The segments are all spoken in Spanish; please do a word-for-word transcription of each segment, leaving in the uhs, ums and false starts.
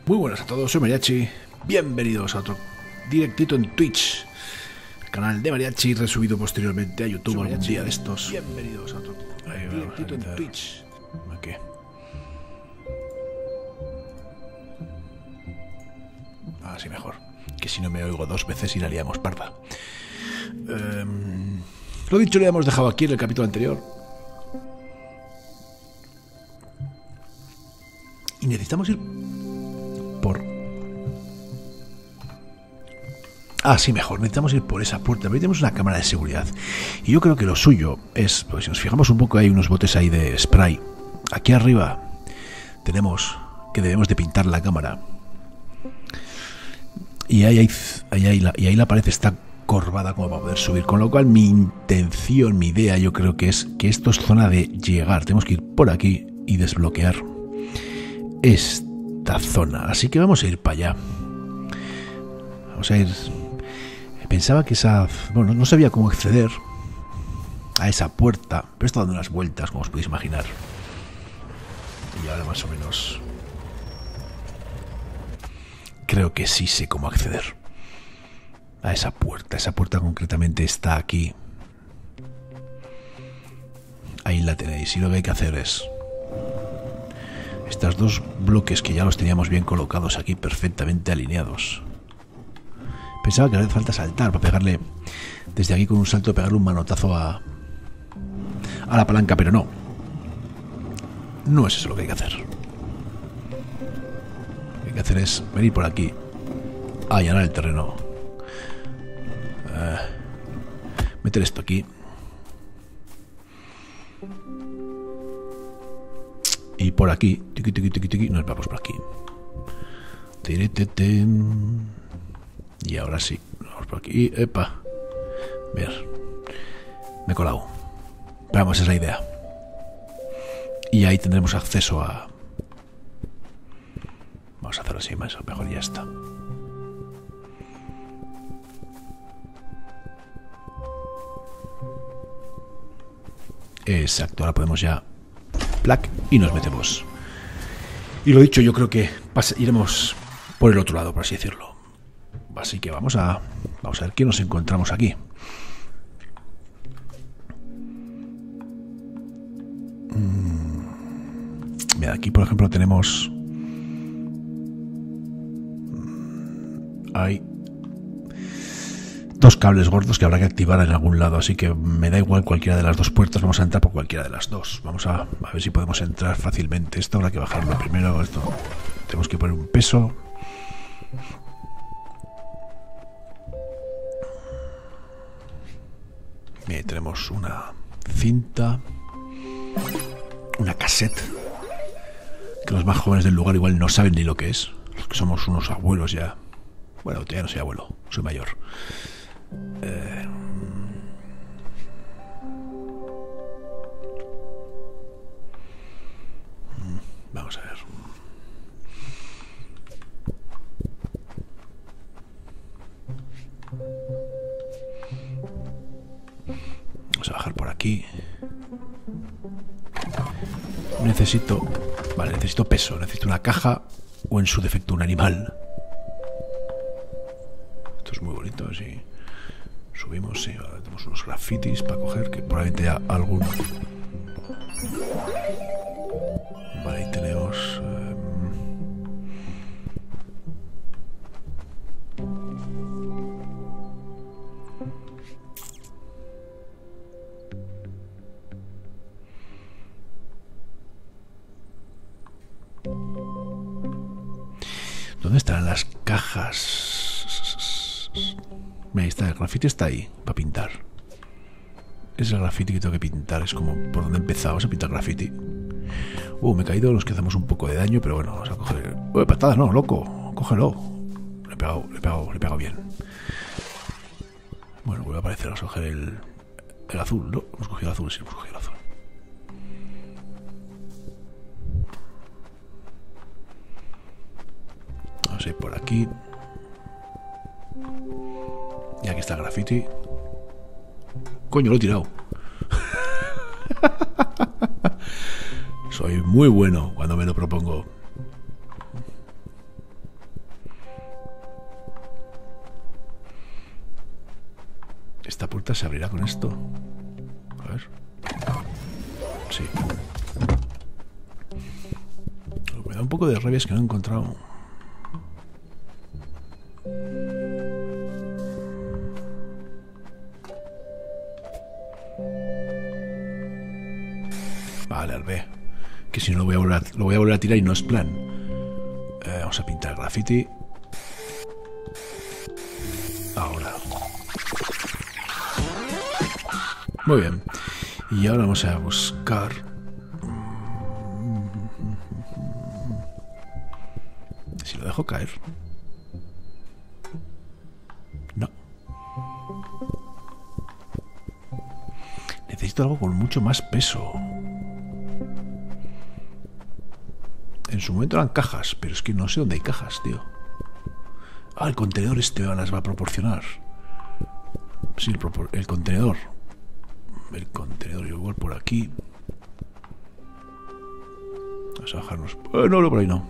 Muy buenas a todos, soy Mariachi. Bienvenidos a otro directito en Twitch, canal de Mariachi, resubido posteriormente a YouTube algún día de estos. Bienvenidos a otro Ahí, directito en Twitch. Aquí. Así mejor. Que si no me oigo dos veces y la liamos parda. Eh, lo dicho, le hemos dejado aquí en el capítulo anterior. Y necesitamos ir por... Ah, sí, mejor. Necesitamos ir por esa puerta. Pero tenemos una cámara de seguridad. Y yo creo que lo suyo es... Pues si nos fijamos un poco, hay unos botes ahí de spray. Aquí arriba tenemos que debemos de pintar la cámara. Y ahí, ahí, ahí, ahí, la, y ahí la pared está corvada como para poder subir. Con lo cual mi intención, mi idea, yo creo que es que esto es zona de llegar. Tenemos que ir por aquí y desbloquear esta zona. Así que vamos a ir para allá. Vamos a ir... Pensaba que esa... Bueno, no sabía cómo acceder a esa puerta, pero he estado dando unas vueltas, como os podéis imaginar. Y ahora más o menos... Creo que sí sé cómo acceder a esa puerta. Esa puerta concretamente está aquí. Ahí la tenéis. Y lo que hay que hacer es... Estos dos bloques que ya los teníamos bien colocados aquí, perfectamente alineados. Pensaba que no hace falta saltar para pegarle desde aquí con un salto, pegarle un manotazo a, a la palanca, pero no. No es eso lo que hay que hacer. Lo que hay que hacer es venir por aquí, allanar el terreno, uh, meter esto aquí y por aquí, tiqui, tiqui, tiqui, tiqui, nos vamos por aquí. Y ahora sí, vamos por aquí. ¡Epa! Ver, me he colado. Vamos, es la idea. Y ahí tendremos acceso a... Vamos a hacerlo así, más o mejor ya está. Exacto, ahora podemos ya... Plac, y nos metemos. Y lo dicho, yo creo que pasa, iremos por el otro lado, por así decirlo. Así que vamos a vamos a ver qué nos encontramos aquí. Mm, mira, aquí por ejemplo tenemos... Hay dos cables gordos que habrá que activar en algún lado, así que me da igual cualquiera de las dos puertas. Vamos a entrar por cualquiera de las dos. Vamos a, a ver si podemos entrar fácilmente. Esto habrá que bajarlo primero. Esto tenemos que poner un peso. Bien, tenemos una cinta, una cassette, que los más jóvenes del lugar igual no saben ni lo que es. Los que somos unos abuelos ya. Bueno, ya no soy abuelo, soy mayor. Eh... Vamos a ver. Vamos a bajar por aquí. Necesito... Vale, necesito peso. Necesito una caja o en su defecto un animal. Esto es muy bonito, sí. Subimos, sí. Ahora tenemos unos grafitis para coger, que probablemente haya algún... Vale, ahí tenemos... Eh... ¿Dónde están las cajas? Ahí está, el grafiti está ahí, para pintar. Es el grafiti que tengo que pintar, es como por donde empezamos a pintar grafiti. Uh, me he caído, los que hacemos un poco de daño, pero bueno, vamos a coger... ¡Uy, patada, no, loco! Cógelo. Le he pegado, le he pegado, le he pegado bien. Bueno, vuelve a aparecer, vamos a coger el, el azul, ¿no? Hemos cogido el azul, sí, hemos cogido el azul. Vamos a ir por aquí. Y aquí está el graffiti. Coño, lo he tirado. Soy muy bueno cuando me lo propongo. se abrirá con esto. A ver. Sí. Me da un poco de rabia es que no he encontrado. Vale, al B. Que si no lo voy a volver a, lo voy a volver a tirar y no es plan. Eh, vamos a pintar graffiti. Ahora. Muy bien. Y ahora vamos a buscar. Si lo dejo caer. No. Necesito algo con mucho más peso. En su momento eran cajas, pero es que no sé dónde hay cajas, tío. Ah, el contenedor este las va a proporcionar. Sí, el, propor el contenedor. El contenedor, igual por aquí. Vamos a bajarnos. Eh, no, no, por ahí no.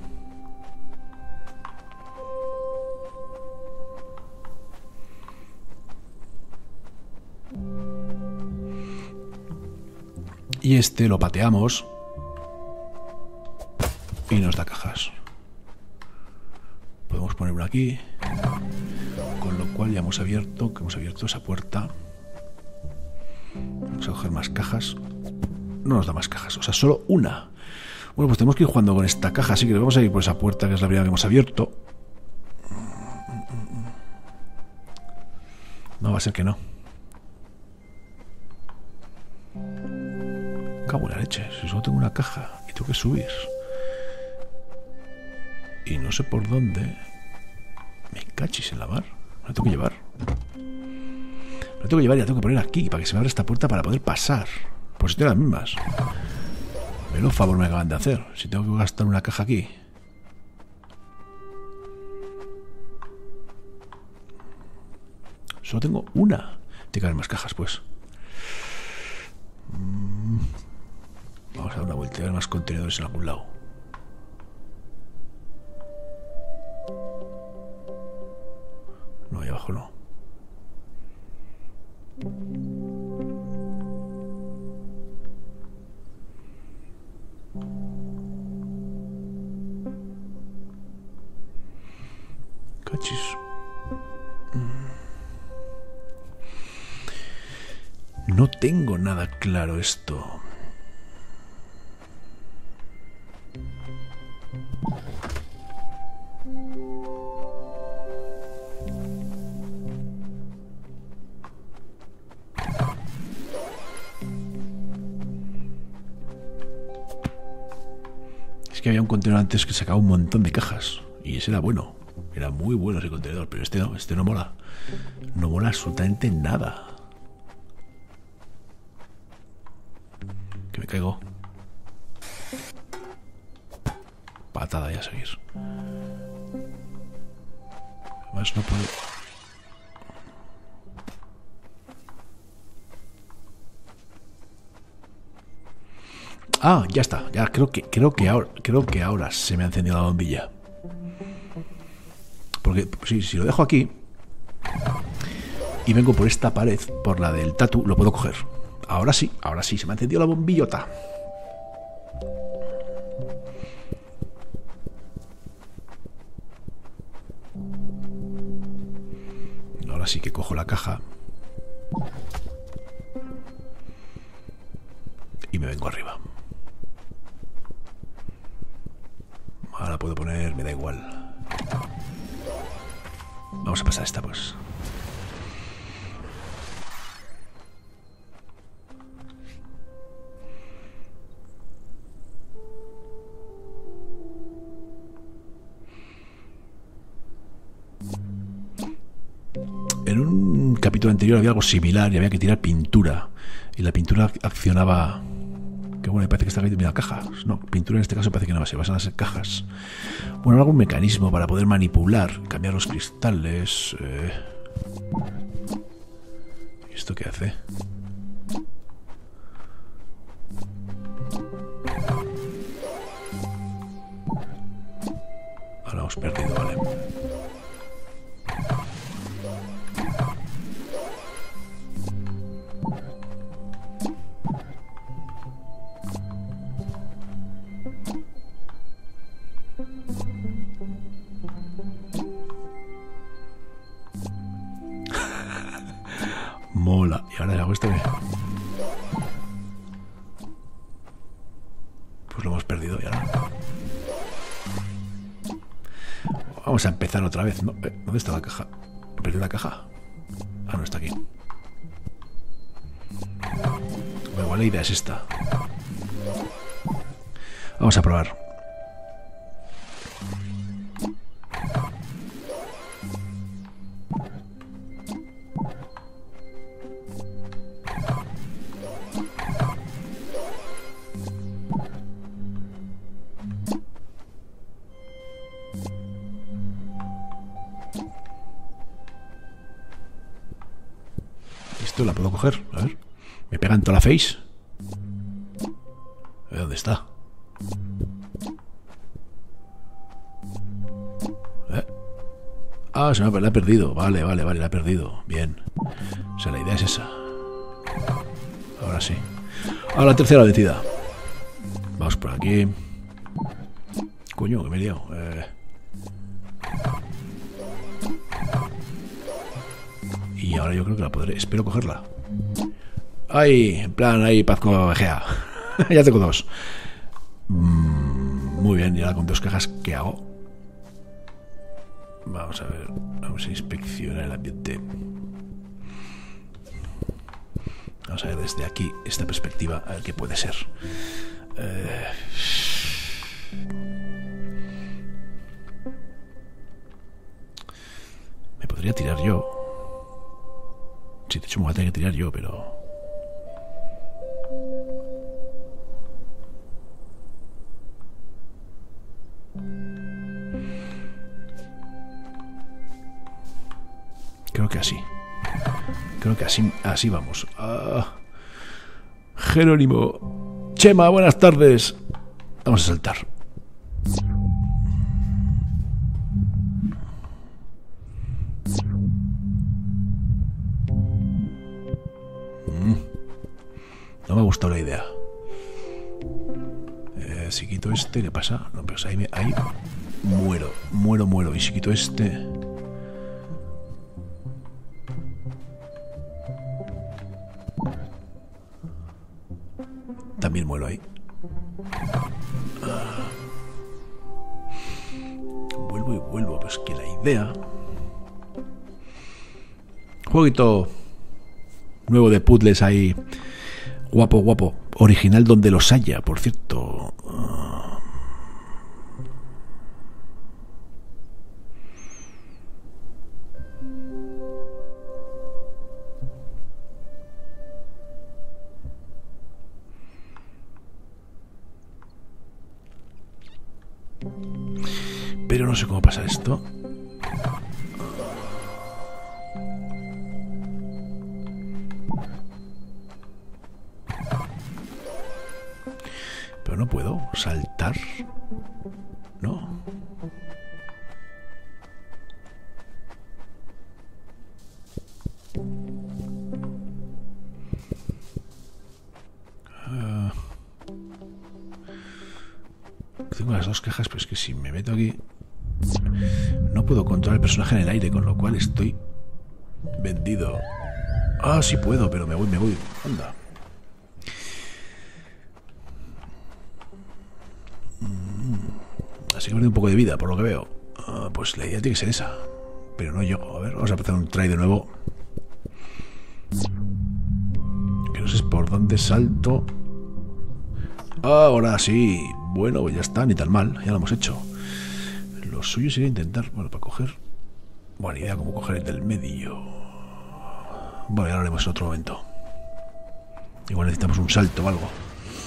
Y este lo pateamos. Y nos da cajas. Podemos ponerlo aquí. Con lo cual ya hemos abierto, que hemos abierto esa puerta. Vamos a coger más cajas. No nos da más cajas, o sea, solo una. Bueno, pues tenemos que ir jugando con esta caja, así que vamos a ir por esa puerta que es la primera que hemos abierto. No va a ser que no. Cago en la leche, si solo tengo una caja y tengo que subir. Y no sé por dónde. Me cachis en la mar. ¿Me la tengo que llevar? Me la tengo que llevar y la tengo que poner aquí para que se me abra esta puerta para poder pasar. Pues estoy las mismas. Pero favor me acaban de hacer. Si tengo que gastar una caja aquí. Solo tengo una. Tiene que haber más cajas, pues. Vamos a dar una vuelta y ver más contenedores en algún lado. No, ahí abajo no. Cachis. No tengo nada claro esto. Es que había un contenedor antes que sacaba un montón de cajas. Y ese era bueno. Era muy bueno ese contenedor. Pero este no, este no mola. No mola absolutamente nada. Que me caigo. Patada y a seguir. Además no puedo. Ah, ya está. Ya creo que creo que ahora creo que ahora se me ha encendido la bombilla. Porque si, si lo dejo aquí y vengo por esta pared, por la del tatu, lo puedo coger. Ahora sí, ahora sí, se me ha encendido la bombillota. Ahora sí que cojo la caja y me vengo arriba. Ahora puedo poner, me da igual. Vamos a pasar esta, pues. En un capítulo anterior había algo similar y había que tirar pintura. Y la pintura accionaba... Que bueno, me parece que está aquí, mira, cajas. No, pintura en este caso parece que no va a ser, van a ser cajas. Bueno, algún mecanismo para poder manipular, cambiar los cristales. Eh... ¿Esto qué hace? Ahora hemos perdido, vale. muéstrame. Pues lo hemos perdido ya. Vamos a empezar otra vez. No, eh, ¿dónde está la caja? ¿He perdido la caja? Ah, no, está aquí. Bueno, igual la idea es esta. Vamos a probar. Esto la puedo coger, a ver. Me pegan toda la face. ¿De dónde está? ¿Eh? Ah, se me la he perdido. Vale, vale, vale, la he perdido. Bien. O sea, la idea es esa. Ahora sí. Ahora la tercera metida. Vamos por aquí. Coño, que me he liado. Eh... Y ahora yo creo que la podré. Espero cogerla. ¡Ay! En plan, ahí, Pazco Egea. Ya tengo dos. Mm, muy bien, y ahora con dos cajas, ¿qué hago? Vamos a ver. Vamos a inspeccionar el ambiente. Vamos a ver desde aquí, esta perspectiva, a ver qué puede ser. Eh... Me podría tirar yo. Sí, de hecho me voy a tener que tirar yo, pero... Creo que así. Creo que así, así vamos. Ah, Jerónimo. Chema, buenas tardes. Vamos a saltar. No me ha gustado la idea. Eh, si quito este, ¿qué pasa? No, pero ahí, me, ahí muero, muero, muero. Y si quito este... También muero ahí. Ah. Vuelvo y vuelvo, pero es que la idea... Jueguito nuevo de puzzles ahí... Guapo, guapo. Original donde los haya, por cierto. Uh... Pero no sé cómo pasa esto. Pero no puedo saltar. No. Uh, tengo las dos cajas, pero es que si me meto aquí no puedo controlar el personaje en el aire, con lo cual estoy vendido. Ah, sí puedo, pero me voy, me voy. Anda. Así que perdí un poco de vida, por lo que veo. Uh, pues la idea tiene que ser esa. Pero no llego. A ver, vamos a empezar un try de nuevo. Que no sé por dónde salto. Ahora sí. Bueno, pues ya está, ni tan mal. Ya lo hemos hecho. Lo suyo sería intentar... Bueno, para coger... Buena idea, como coger el del medio. Bueno, ya lo haremos en otro momento. Igual necesitamos un salto o algo.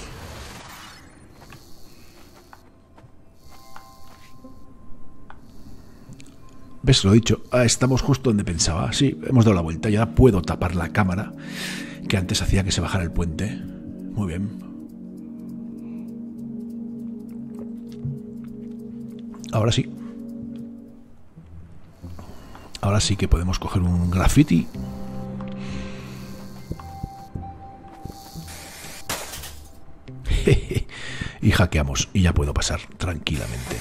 ¿Ves? Lo he dicho. Ah, estamos justo donde pensaba. Sí, hemos dado la vuelta. Ya puedo tapar la cámara que antes hacía que se bajara el puente. Muy bien. Ahora sí. Ahora sí que podemos coger un graffiti. Y hackeamos. Y ya puedo pasar tranquilamente.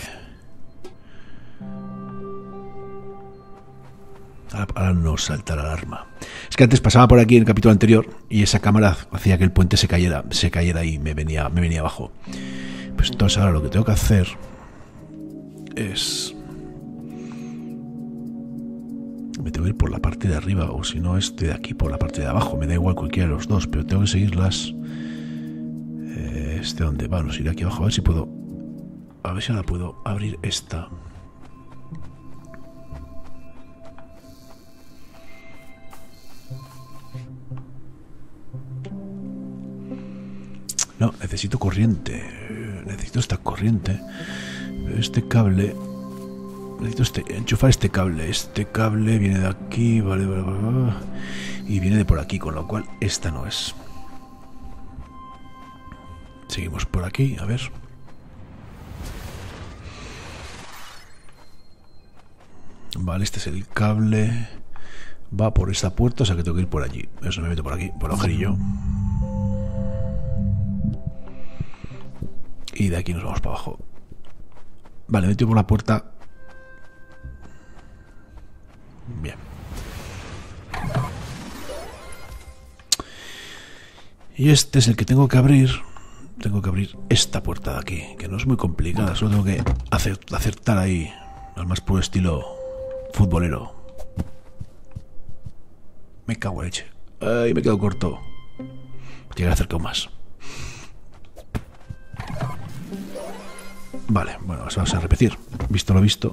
Ahora nos salta la alarma. Es que antes pasaba por aquí en el capítulo anterior y esa cámara hacía que el puente se cayera, se cayera y me venía, me venía abajo. Pues entonces ahora lo que tengo que hacer es... me tengo que ir por la parte de arriba, o si no este de aquí por la parte de abajo. Me da igual cualquiera de los dos, pero tengo que seguirlas. Eh, este donde va, nos iré aquí abajo, a ver si puedo... A ver si ahora puedo abrir esta. No, necesito corriente. Necesito esta corriente. Este cable... Necesito este, enchufar este cable. Este cable viene de aquí, vale, vale, vale, vale, y viene de por aquí, con lo cual esta no es. Seguimos por aquí, a ver. Vale, este es el cable. Va por esta puerta, o sea que tengo que ir por allí. Eso me meto por aquí, por el agujerillo. Y de aquí nos vamos para abajo. Vale, me meto por la puerta. Bien. Y este es el que tengo que abrir. Tengo que abrir esta puerta de aquí, que no es muy complicada. Solo tengo que hacer, acertar ahí, al más puro estilo futbolero. Me cago en leche. Ay, me quedo corto. Llegué a acercar más. Vale, bueno, eso vamos a repetir. Visto lo visto.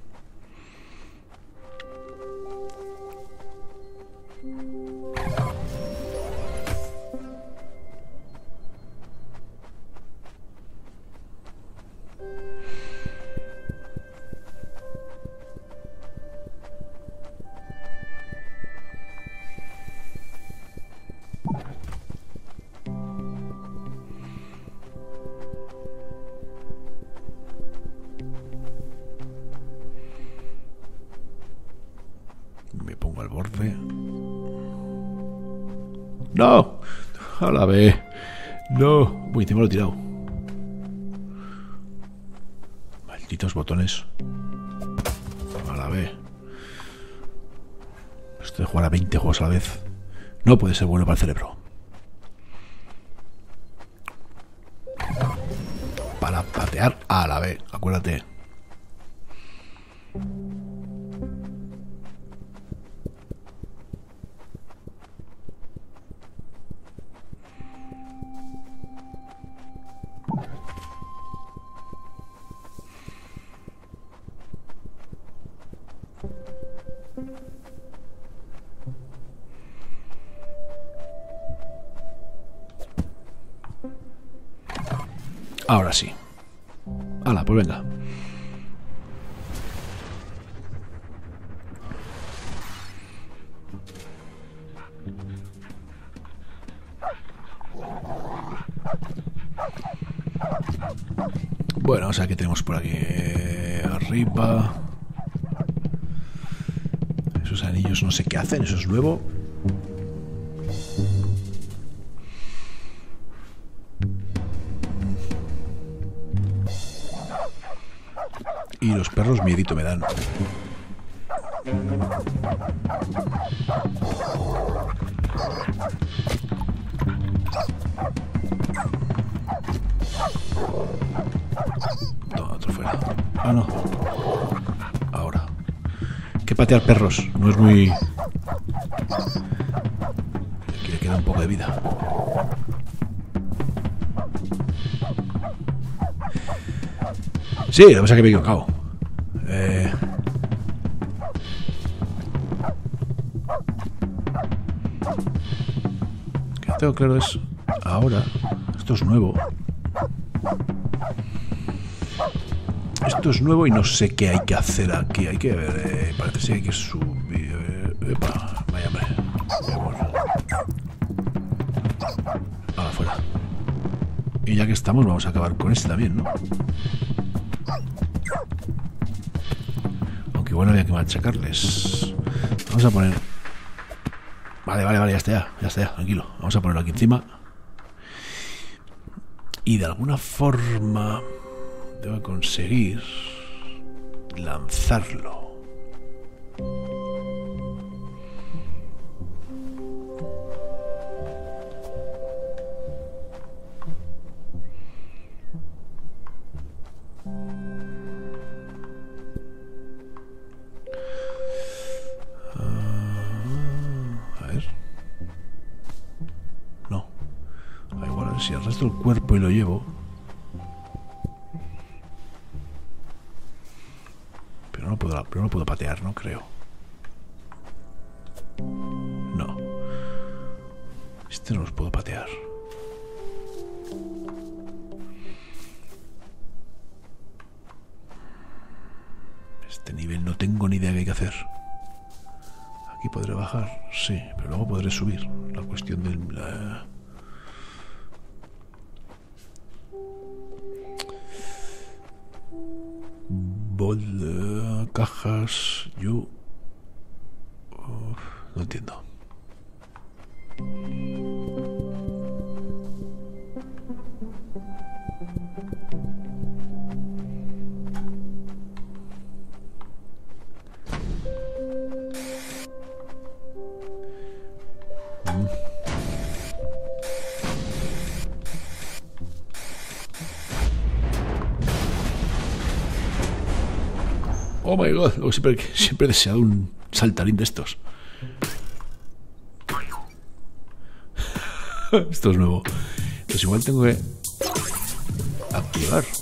Me pongo al borde. ¡No! A la vez. No. Uy, encima lo he tirado. Malditos botones. A la vez. Esto de jugar a veinte juegos a la vez no puede ser bueno para el cerebro. Para patear a la vez, acuérdate. Ahora sí. Hala, pues venga. Bueno, o sea, ¿qué tenemos por aquí? Eh, arriba. Esos anillos no sé qué hacen, eso es nuevo. Y los perros miedito me dan. Toma, otro fuera. Ah, no. Ahora. Que patear perros. No es muy... Aquí le queda un poco de vida. Sí, lo que pasa es que me he equivocado. Eh... Que tengo claro es... Ahora... Esto es nuevo. Esto es nuevo y no sé qué hay que hacer aquí. Hay que ver... Eh, parece que hay que subir... Eh, epa, vaya hombre. Ahora fuera. Y ya que estamos, vamos a acabar con este también, ¿no? Aunque bueno, había que machacarles. Vamos a poner... Vale, vale, vale, ya está ya. Ya está ya, tranquilo. Vamos a ponerlo aquí encima. Y de alguna forma... Debo conseguir... lanzarlo. arrastro el cuerpo y lo llevo. Pero no puedo, pero no puedo patear, no creo. No. Este no los puedo patear. Este nivel no tengo ni idea de qué hay que hacer. Aquí podré bajar, sí, pero luego podré subir. La cuestión del... La... Bol, cajas, yo... Uf, no entiendo. Oh my god, siempre, siempre he deseado un saltarín de estos. Esto es nuevo. Pues igual tengo que activar.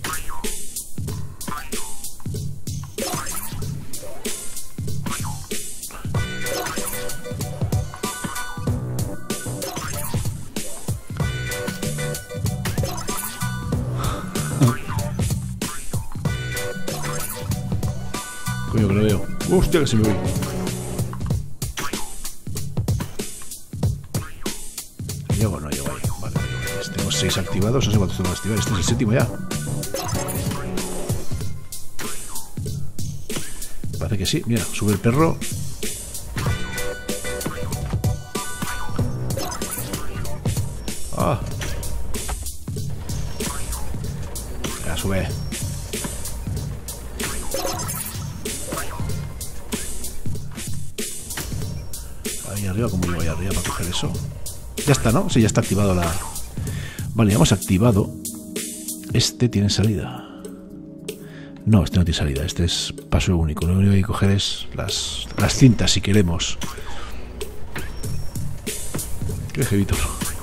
Coño, que lo veo. Hostia, que se me voy. ¿Llego o no llego ahí? Vale, tengo seis activados, no sé cuántos tengo que activar. Este es el séptimo ya. Parece que sí. Mira, sube el perro. Ah. Ya sube. Ahí arriba, ¿cómo llego ahí arriba para coger eso? Ya está, ¿no? Sí, ya está activado la... Vale, ya hemos activado. Este tiene salida. No, este no tiene salida. Este es paso único. Lo único que hay que coger es las, las cintas, si queremos. Qué jevito.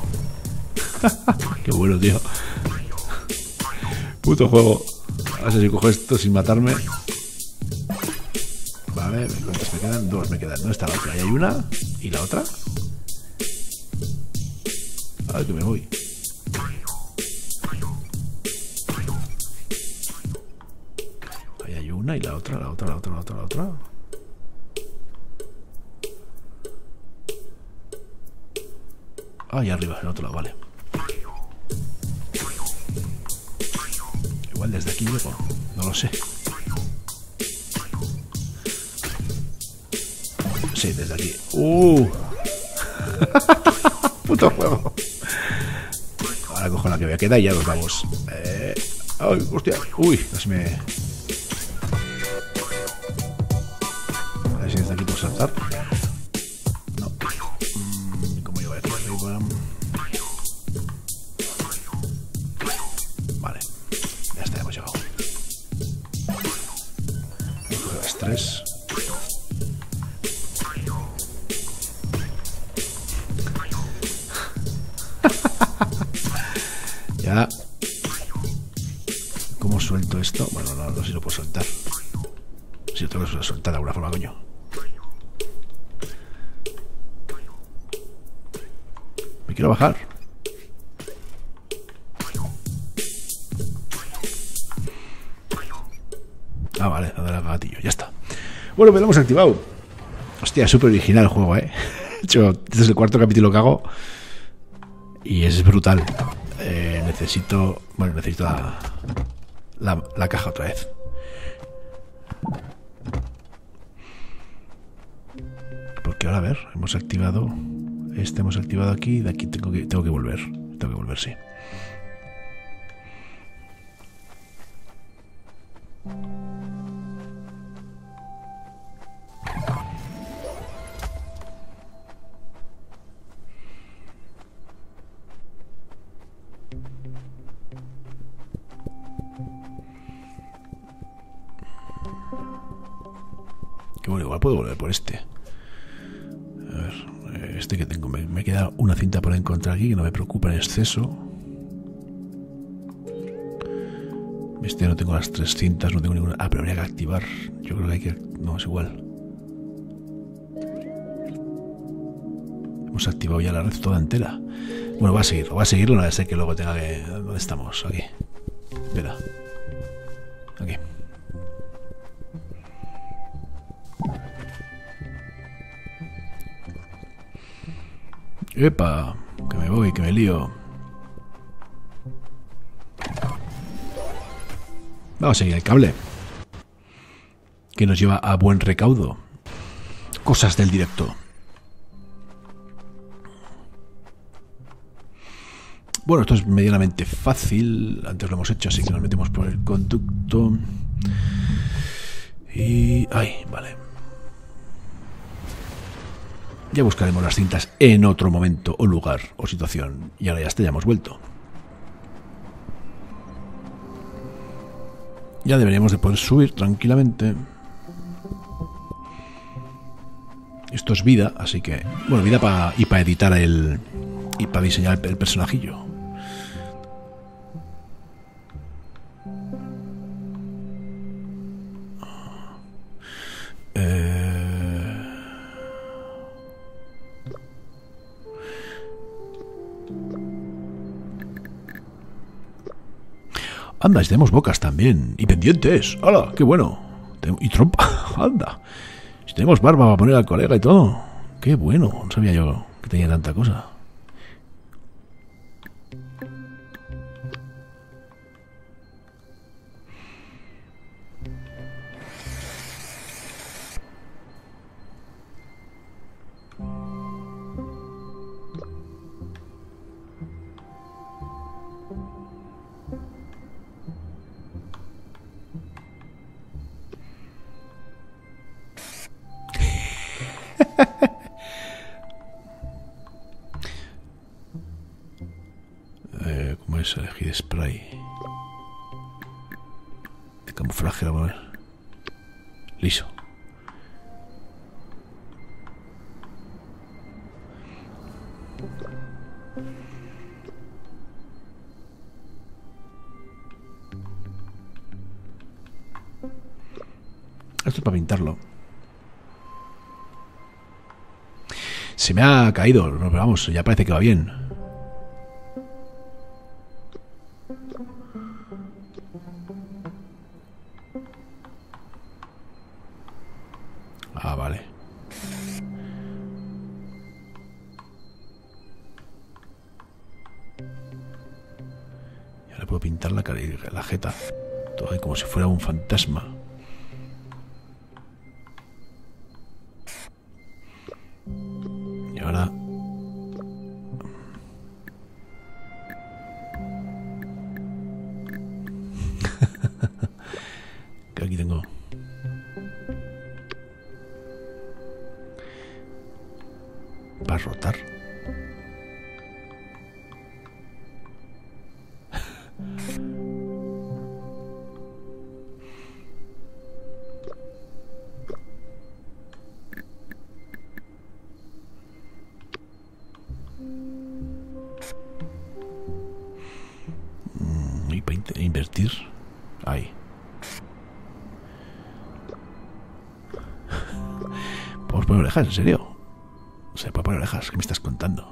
Qué bueno, tío. Puto juego. A ver si cojo esto sin matarme. Vale, ¿cuántas me quedan? Dos me quedan. ¿Dónde está la otra? Ahí hay una. ¿Y la otra? A ver que me voy. Ahí hay una y la otra, la otra, la otra, la otra, la otra. Ah, ahí arriba, en el otro lado, vale. Igual desde aquí llego, no lo sé. Sí, desde aquí. ¡Uh! Puto juego. Ahora cojo la que me queda y ya nos vamos. Eh... ¡Ay, hostia! ¡Uy! Casi me... A ver si desde aquí puedo saltar. No. Mm, ¿Cómo llevo aquí arriba? Vale. Ya está, hemos llegado. Voy a coger las tres. Ya. ¿Cómo suelto esto? Bueno, no, no sé si lo puedo soltar. Si lo tengo que soltar de alguna forma, coño. Me quiero bajar. Ah, vale, darle al gatillo, ya está. Bueno, pues lo hemos activado. Hostia, es súper original el juego, eh. De hecho, este es el cuarto capítulo que hago. Y es brutal. Eh, necesito... Bueno, necesito la, la, la caja otra vez. Porque ahora, a ver, hemos activado... Este hemos activado aquí. De aquí tengo que, tengo que volver. Tengo que volver, sí. Que bueno, igual puedo volver por este. A ver, este que tengo. Me, me queda una cinta por encontrar aquí que no me preocupa en exceso. Este no tengo las trescientas, no tengo ninguna. Ah, pero habría que activar. Yo creo que hay que. No, es igual. Hemos activado ya la red toda entera. Bueno, va a seguir, va a seguirlo, no va a ser que luego tenga que... ¿Dónde estamos? Aquí. Espera. Aquí. ¡Epa! Que me voy, que me lío. Vamos a seguir el cable. Que nos lleva a buen recaudo. Cosas del directo. Bueno, esto es medianamente fácil. Antes lo hemos hecho, así que nos metemos por el conducto. Y... ¡ay! Vale. Ya buscaremos las cintas en otro momento, o lugar, o situación. Y ahora ya está, ya hemos vuelto. Ya deberíamos de poder subir tranquilamente. Esto es vida, así que... Bueno, vida para y para editar el... y para diseñar el, el personajillo. Anda, si tenemos bocas también. Y pendientes. ¡Hala! ¡Qué bueno! Y trompa. ¡Anda! Si tenemos barba para poner al colega y todo. ¡Qué bueno! No sabía yo que tenía tanta cosa. eh, ¿Cómo es? Elegir spray de camuflaje, vamos a ver. Liso. Esto es para pintarlo. Se me ha caído, no, pero vamos, ya parece que va bien. Ah, vale. Y ahora puedo pintar la cara y la jeta. Todo ahí como si fuera un fantasma. Y ahora... que aquí tengo... para rotar. Mm, y para invertir. Ahí. ¿Podemos poner orejas? ¿En serio? Se puede poner orejas, ¿qué me estás contando?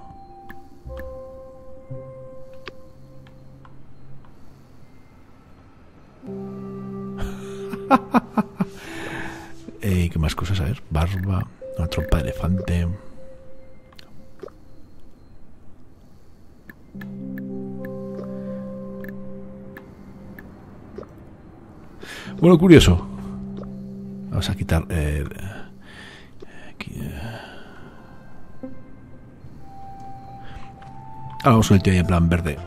eh, ¿Qué más cosas? A ver, barba, una trompa de elefante. Bueno, curioso. Vamos a quitar... Eh, aquí, eh. Ahora vamos con el tío ahí en plan verde.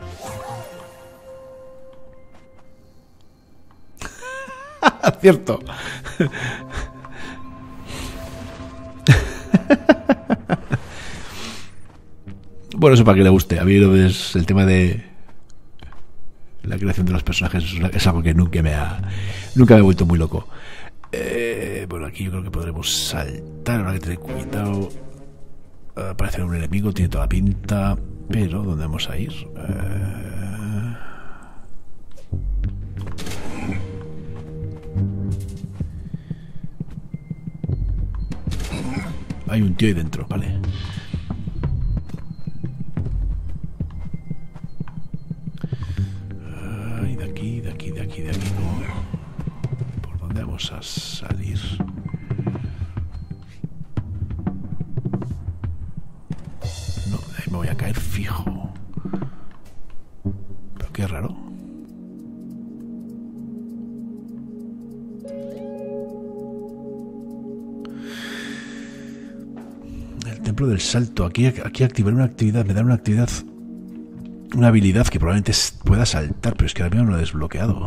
Cierto. Bueno, eso para que le guste. A mí lo es el tema de la creación de los personajes es algo que nunca me ha nunca me he vuelto muy loco. Eh, bueno, aquí yo creo que podremos saltar. Habrá que tener cuidado. Aparece un enemigo, tiene toda la pinta. Pero, ¿dónde vamos a ir? Eh... hay un tío ahí dentro, vale. Ay, de aquí, de aquí, de aquí, de aquí. No. ¿Por dónde vamos a salir? No, de ahí me voy a caer fijo. Pero qué raro. Templo del salto. Aquí, aquí activar una actividad. Me da una actividad. Una habilidad que probablemente pueda saltar. Pero es que ahora mismo no lo he desbloqueado.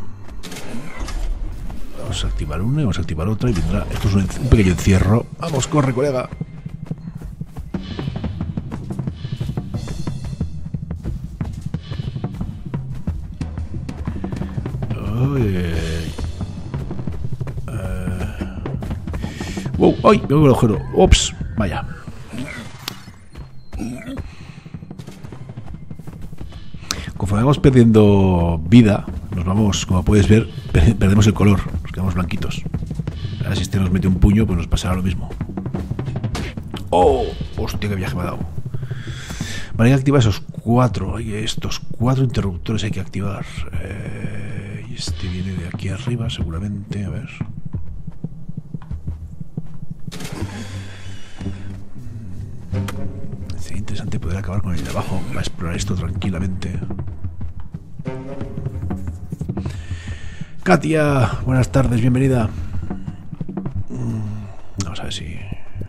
Vamos a activar una y vamos a activar otra. Y vendrá. Esto es un, un pequeño encierro. Vamos, corre, colega. Uy. Uh. Wow, ¡ay! Me voy al agujero. Ups, vaya. Conforme vamos perdiendo vida, nos vamos, como puedes ver, perdemos el color, nos quedamos blanquitos. Ahora si este nos mete un puño, pues nos pasará lo mismo. ¡Oh! ¡Hostia, qué viaje me ha dado! Vale, hay que activar esos cuatro. Hay estos cuatro interruptores hay que activar. Eh, y este viene de aquí arriba, seguramente. A ver. Sería interesante poder acabar con el de abajo para explorar esto tranquilamente. Katia, buenas tardes, bienvenida. Vamos a ver si...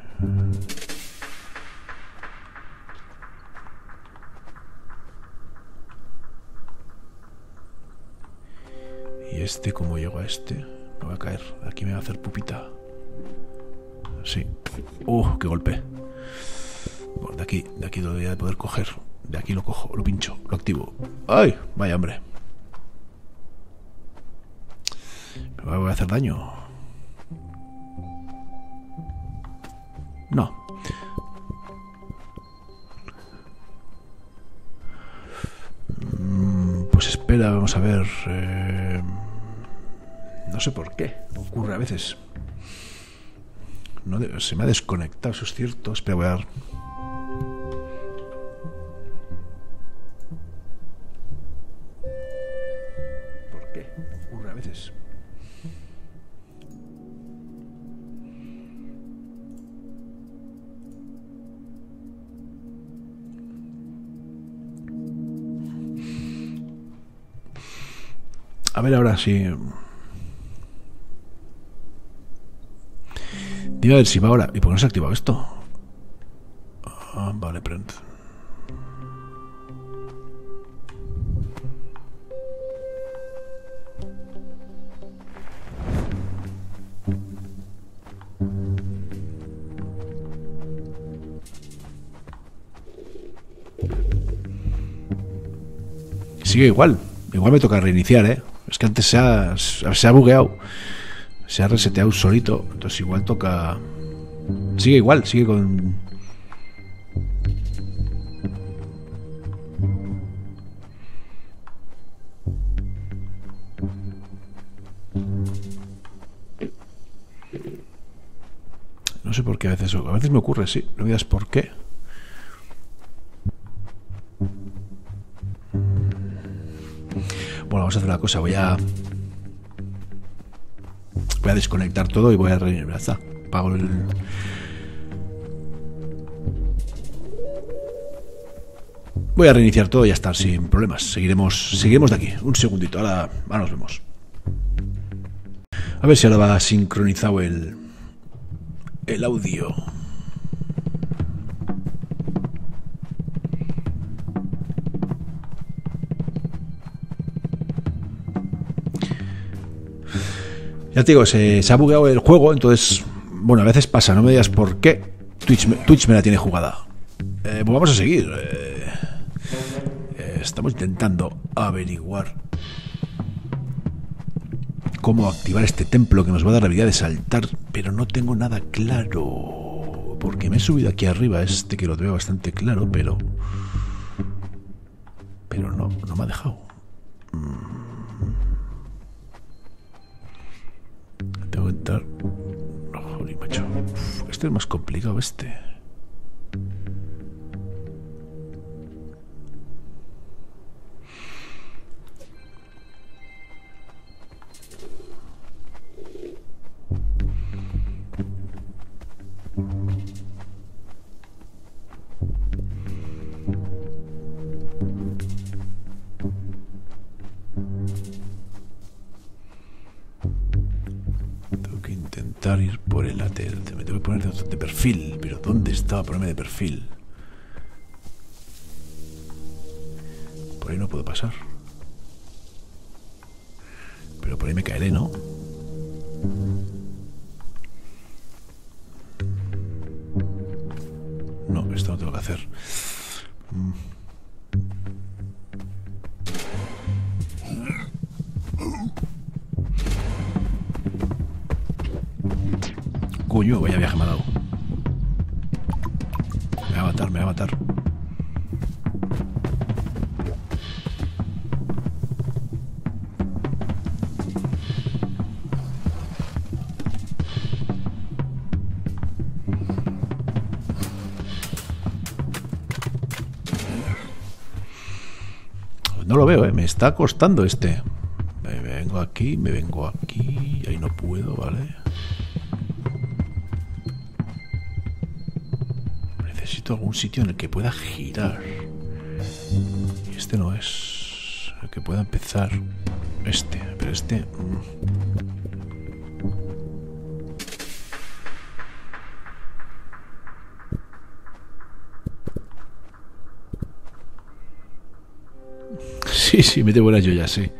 ¿Y este cómo llego a este? Me voy a caer, aquí me va a hacer pupita. Sí. ¡Uh, qué golpe! Bueno, de aquí, de aquí lo debería de poder coger. De aquí lo cojo, lo pincho, lo activo. ¡Ay! Vaya, hombre. ¿Me voy a hacer daño? No. Pues espera, vamos a ver. Eh... No sé por qué. Ocurre a veces. No de... Se me ha desconectado, eso es cierto. Espera, voy a dar... ¿Por qué? Ocurre a veces. A ver ahora si... Dime a ver si va ahora. ¿Y por qué no se ha activado esto? Ah, vale, print. Sigue igual. Igual me toca reiniciar, ¿eh? Es que antes se ha, se ha bugueado. Se ha reseteado solito. Entonces igual toca... Sigue igual, sigue con... No sé por qué a veces... A veces me ocurre, sí. No me digas por qué. Bueno, vamos a hacer una cosa. Voy a... Voy a desconectar todo y voy a... Ya está. Apago el... Voy a reiniciar todo y ya está, sin problemas. Seguiremos, seguiremos de aquí. Un segundito, ahora, ahora nos vemos. A ver si ahora va sincronizado el... El audio. Ya te digo, se, se ha bugueado el juego, entonces, bueno, a veces pasa, no me digas por qué. Twitch me, Twitch me la tiene jugada. Eh, pues vamos a seguir. Eh, eh, estamos intentando averiguar cómo activar este templo que nos va a dar la habilidad de saltar, pero no tengo nada claro. Porque me he subido aquí arriba, este que lo veo bastante claro, pero... Pero no, no me ha dejado. Mm. Tengo que entrar. No, joder, macho. Uf, Este es más complicado, este. Ir por el lateral, me tengo que poner de, de perfil, pero ¿dónde estaba ponerme de perfil? Por ahí no puedo pasar, pero por ahí me caeré, ¿no? No, esto no tengo que hacer. mm. Coño, vaya viaje me ha dado. Me va a matar, me va a matar. No lo veo, eh. Me está costando este. Me vengo aquí, me vengo aquí. Ahí no puedo, ¿vale? Algún sitio en el que pueda girar. Y este no es el que pueda empezar. Este, pero este. Mmm. Sí, sí, mete buenas yo ya, sí.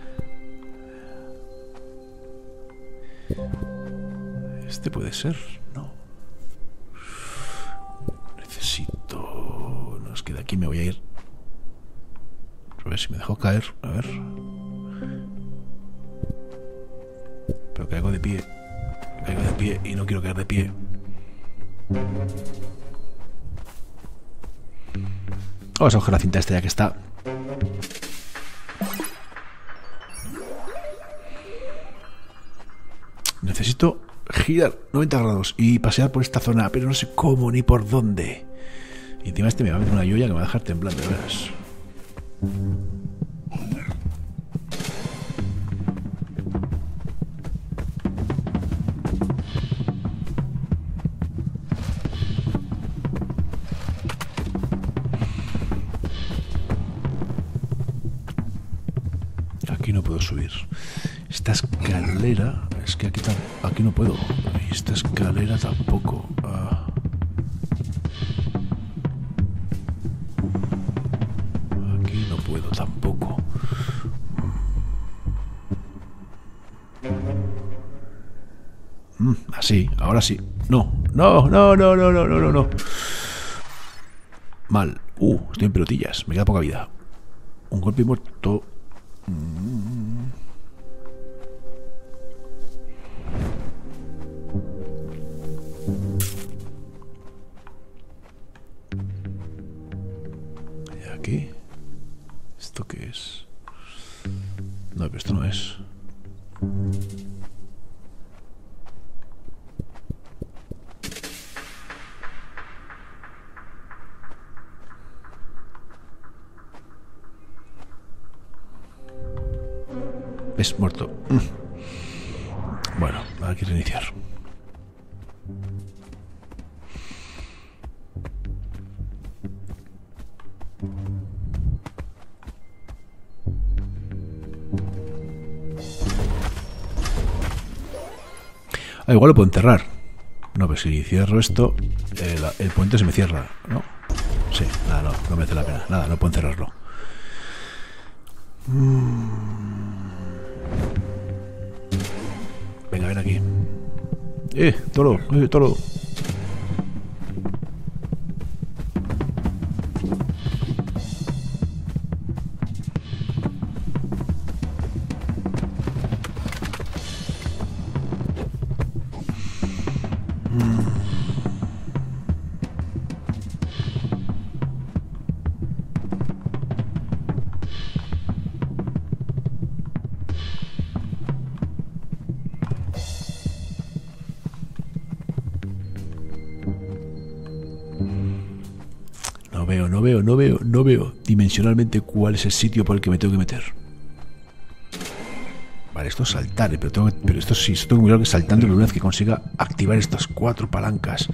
Este puede ser, no. Necesito... No, es que de aquí me voy a ir. A ver si me dejo caer. A ver. Pero caigo de pie. Caigo de pie y no quiero caer de pie. Vamos a coger la cinta esta ya que está. Necesito girar noventa grados y pasear por esta zona, pero no sé cómo ni por dónde. Y encima este me va a meter una lluvia que me va a dejar temblando, de veras. Aquí no puedo subir. Esta escalera... Es que aquí, aquí no puedo. Y esta escalera tampoco. Ah. Aquí no puedo tampoco. Mm, así, ahora sí. No, no, no, no, no, no, no, no. Mal. Uh, estoy en pelotillas. Me queda poca vida. Un golpe y muerto. Mm. ¿Qué? ¿Esto qué es? No, pero esto no es. Es muerto. Bueno, hay que reiniciar. Ah, igual lo puedo enterrar. No, pero si cierro esto, eh, la, el puente se me cierra, ¿no? Sí, nada, no, no merece la pena. Nada, no puedo encerrarlo. Mm. Venga, ven aquí. Eh, toro, eh, toro. no veo, no veo, no veo dimensionalmente cuál es el sitio por el que me tengo que meter. Vale, esto es saltar, ¿eh? pero, tengo que, pero esto sí, esto tengo muy claro que saltando una vez que consiga activar estas cuatro palancas.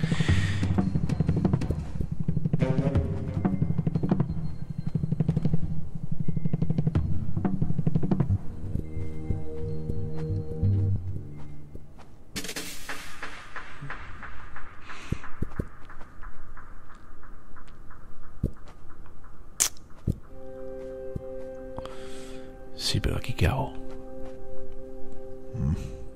Sí, pero aquí ¿qué hago? Mm.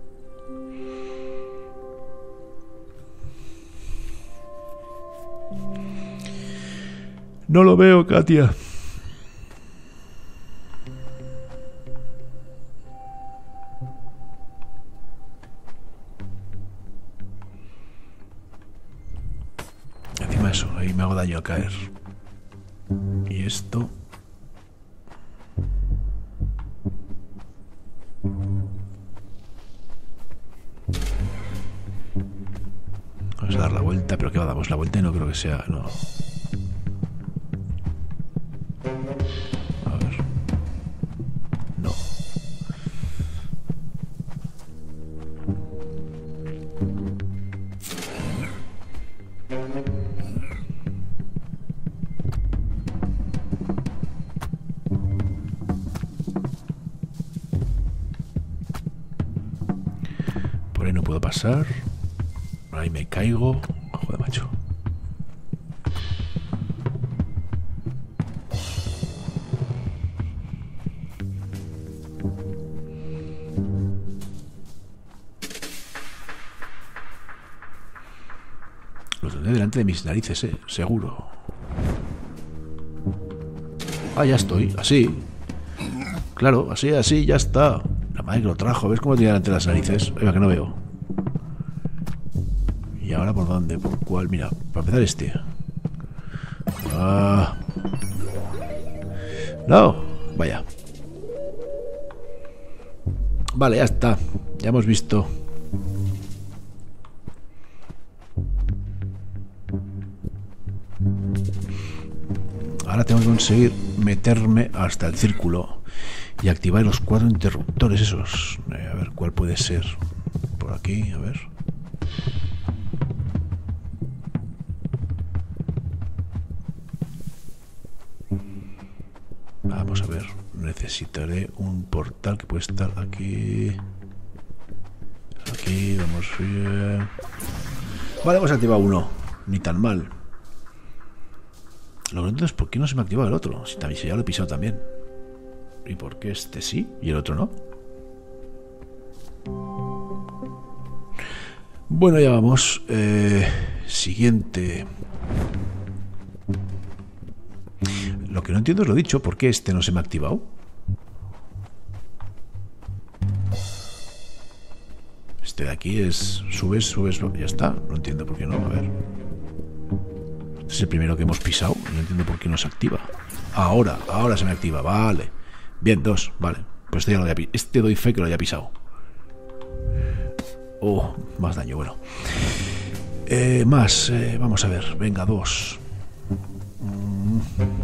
No lo veo, Katia. Encima eso, ahí me hago daño al caer. Y esto... Vamos a dar la vuelta, pero ¿qué va? Damos la vuelta y no creo que sea... No. A ver. No. Por ahí no puedo pasar. Ahí me caigo. Joder, macho. Lo tendré delante de mis narices, eh. Seguro. Ah, ya estoy. Así. Claro, así, así, ya está. La madre que lo trajo. ¿Ves cómo lo tiene delante de las narices? Oiga, que no veo. ¿Y ahora por dónde? ¿Por cuál? Mira, para empezar este. Ah. No, vaya. Vale, ya está. Ya hemos visto. Ahora tengo que conseguir meterme hasta el círculo y activar los cuatro interruptores esos. Eh, a ver cuál puede ser. Por aquí, a ver. Vamos a ver, necesitaré un portal que puede estar aquí. Aquí, vamos bien. Vale, hemos activado uno. Ni tan mal. Lo que no es por qué no se me ha activado el otro. Si, también, si ya lo he pisado también. ¿Y por qué este sí y el otro no? Bueno, ya vamos. Eh, siguiente. Lo que no entiendo es lo dicho. ¿Por qué este no se me ha activado? Este de aquí es... Subes, subes... Ya está. No entiendo por qué no. A ver. Este es el primero que hemos pisado. No entiendo por qué no se activa. Ahora, ahora se me activa. Vale. Bien, dos. Vale. Pues este ya lo había pisado. Este doy fe que lo haya pisado. Oh, más daño. Bueno. Eh, más. Eh, vamos a ver. Venga, dos. Mm.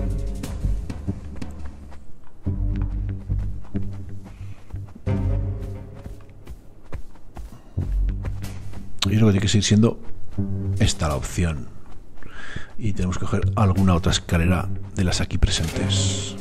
Yo creo que tiene que seguir siendo esta la opción. Y tenemos que coger alguna otra escalera de las aquí presentes.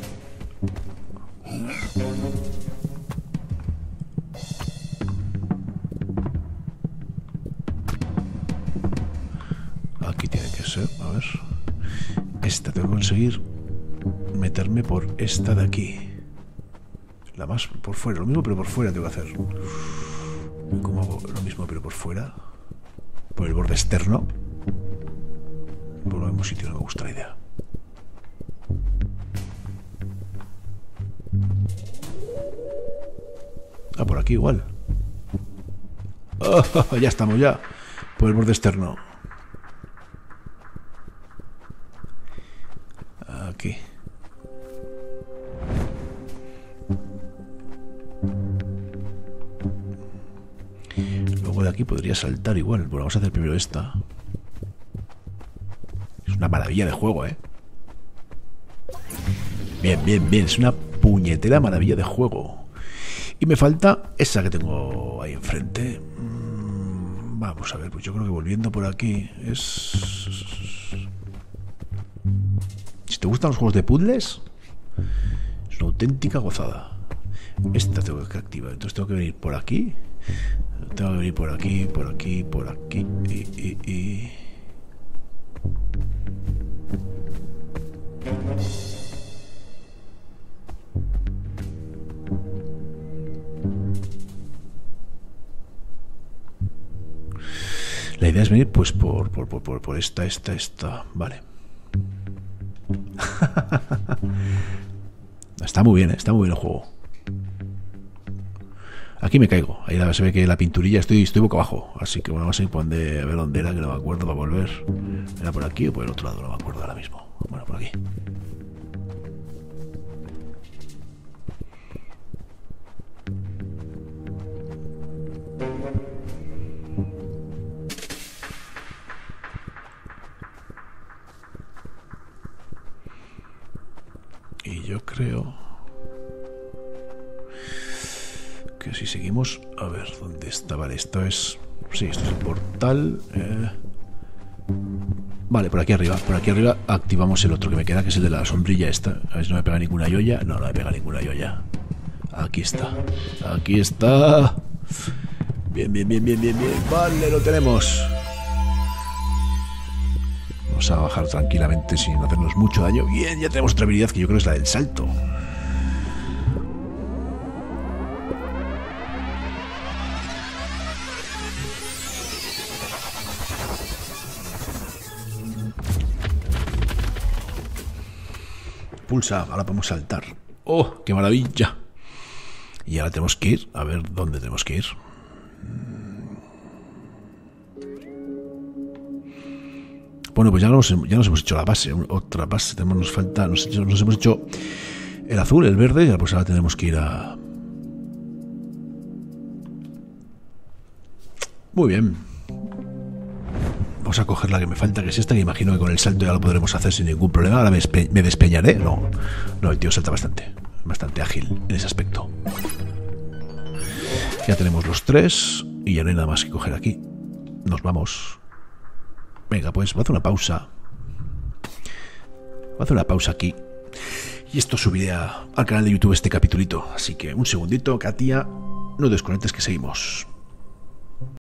Aquí tiene que ser, a ver. Esta tengo que conseguir meterme por esta de aquí. La más por fuera, lo mismo pero por fuera tengo que hacer. ¿Cómo hago lo mismo pero por fuera? Por el borde externo. Por el mismo sitio, no me gusta la idea. Ah, por aquí igual. Oh, ya estamos ya. Por el borde externo. Aquí. Luego de aquí podría saltar igual. Bueno, vamos a hacer primero esta. Es una maravilla de juego, ¿eh? Bien, bien, bien. Es una puñetera maravilla de juego. Y me falta esa que tengo ahí enfrente. Mm, vamos a ver, pues yo creo que volviendo por aquí es... Si te gustan los juegos de puzzles, es una auténtica gozada. Esta tengo que activar, entonces tengo que venir por aquí. Tengo que venir por aquí, por aquí, por aquí y... y, y... La idea es venir pues por, por, por, por, por esta, esta, esta. Vale. Está muy bien, ¿eh? Está muy bien el juego. Aquí me caigo. Ahí se ve que la pinturilla estoy, estoy boca abajo. Así que bueno, vamos a ir por donde, a ver dónde era, que no me acuerdo para volver. ¿Era por aquí o por el otro lado? No me acuerdo ahora mismo. Bueno, por aquí. Y yo creo que si seguimos, a ver, ¿dónde está? Vale, esto es... Sí, esto es el portal. Eh... Vale, por aquí arriba. Por aquí arriba activamos el otro que me queda, que es el de la sombrilla esta. A ver si no me pega ninguna yoya. No, no me pega ninguna yoya. Aquí está. Aquí está. Bien, bien, bien, bien, bien, bien. Vale, lo tenemos. Vamos a bajar tranquilamente sin hacernos mucho daño. Bien, ya tenemos otra habilidad que yo creo es la del salto. Pulsa, ahora podemos saltar. ¡Oh, qué maravilla! Y ahora tenemos que ir, a ver dónde tenemos que ir. Bueno, pues ya nos, ya nos hemos hecho la base, otra base. Tenemos, nos falta, nos, nos hemos hecho el azul, el verde, y pues ahora tenemos que ir a... Muy bien. Vamos a coger la que me falta, que es esta, que imagino que con el salto ya lo podremos hacer sin ningún problema. Ahora me, despe me despeñaré. No, no, el tío salta bastante, bastante ágil en ese aspecto. Ya tenemos los tres y ya no hay nada más que coger aquí. Nos vamos. Venga, pues voy a hacer una pausa. Voy a hacer una pausa aquí. Y esto subiré a, al canal de YouTube este capitulito. Así que un segundito, Katia. No desconectes que seguimos.